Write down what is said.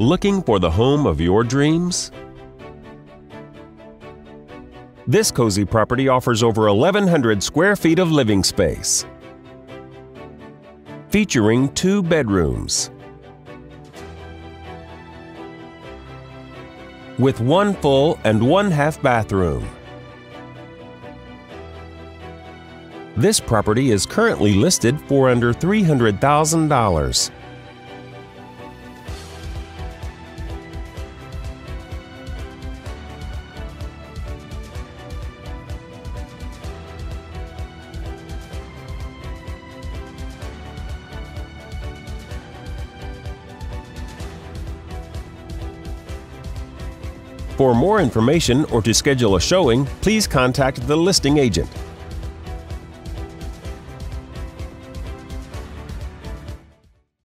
Looking for the home of your dreams? This cozy property offers over 1,100 square feet of living space, featuring 2 bedrooms, with 1 full and 1 half bathroom. This property is currently listed for under $300,000. For more information or to schedule a showing, please contact the listing agent.